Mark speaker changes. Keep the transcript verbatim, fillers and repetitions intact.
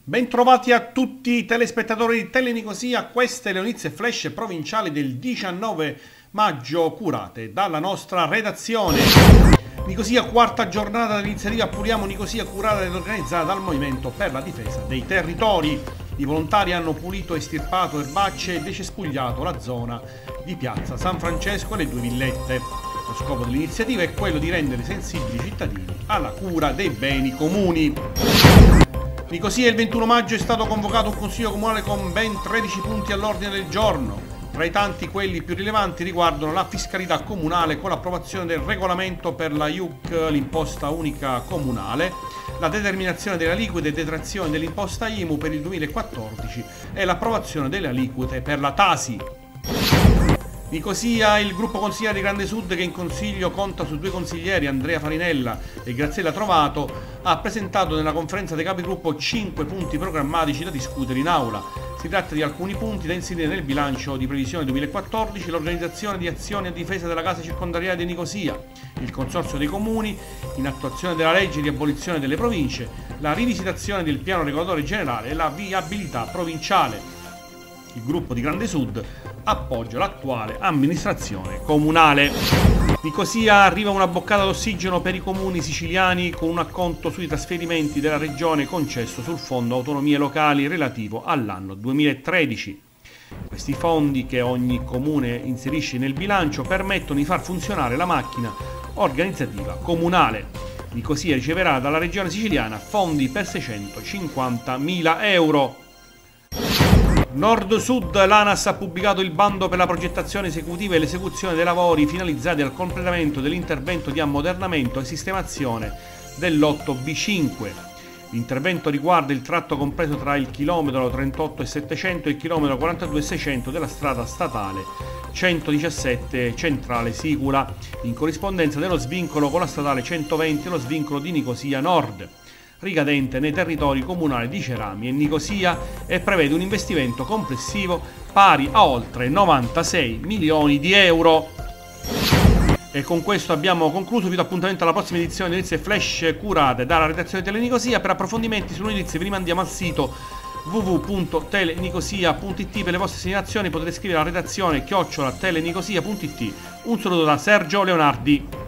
Speaker 1: Bentrovati a tutti i telespettatori di Telenicosia, queste le notizie flash provinciali del diciannove maggio curate dalla nostra redazione. Nicosia, quarta giornata dell'iniziativa Puliamo Nicosia, curata ed organizzata dal Movimento per la Difesa dei Territori. I volontari hanno pulito, estirpato erbacce e decespugliato la zona di piazza San Francesco e le due villette. Lo scopo dell'iniziativa è quello di rendere sensibili i cittadini alla cura dei beni comuni. Nicosia, il ventuno maggio è stato convocato un consiglio comunale con ben tredici punti all'ordine del giorno. Tra i tanti, quelli più rilevanti riguardano la fiscalità comunale con l'approvazione del regolamento per la I U C, l'imposta unica comunale, la determinazione delle aliquote e detrazione dell'imposta I M U per il duemilaquattordici e l'approvazione delle aliquote per la Tasi. Nicosia, il gruppo consigliare di Grande Sud, che in consiglio conta su due consiglieri, Andrea Farinella e Graziella Trovato, ha presentato nella conferenza dei capigruppo cinque punti programmatici da discutere in aula. Si tratta di alcuni punti da inserire nel bilancio di previsione duemilaquattordici, l'organizzazione di azioni a difesa della casa circondariale di Nicosia, il consorzio dei comuni, in attuazione della legge di abolizione delle province, la rivisitazione del piano regolatore generale e la viabilità provinciale. Il gruppo di Grande Sud appoggia l'attuale amministrazione comunale. Nicosia, arriva una boccata d'ossigeno per i comuni siciliani con un acconto sui trasferimenti della regione concesso sul Fondo Autonomie Locali relativo all'anno duemilatredici. Questi fondi, che ogni comune inserisce nel bilancio, permettono di far funzionare la macchina organizzativa comunale. Nicosia riceverà dalla regione siciliana fondi per seicentocinquantamila euro. Nord-Sud, l'ANAS ha pubblicato il bando per la progettazione esecutiva e l'esecuzione dei lavori finalizzati al completamento dell'intervento di ammodernamento e sistemazione del lotto B cinque. L'intervento riguarda il tratto compreso tra il chilometro trentotto e settecento e il chilometro quarantadue e seicento della strada statale centodiciassette Centrale Sicula, in corrispondenza dello svincolo con la statale centoventi e lo svincolo di Nicosia Nord, ricadente nei territori comunali di Cerami e Nicosia, e prevede un investimento complessivo pari a oltre novantasei milioni di euro. E con questo abbiamo concluso. Vi do appuntamento alla prossima edizione di notizie flash curate dalla redazione di Telenicosia. Per approfondimenti sulle notizie vi rimandiamo al sito w w w punto telenicosia punto it. Per le vostre segnalazioni potete scrivere alla redazione chiocciola telenicosia punto it. Un saluto da Sergio Leonardi.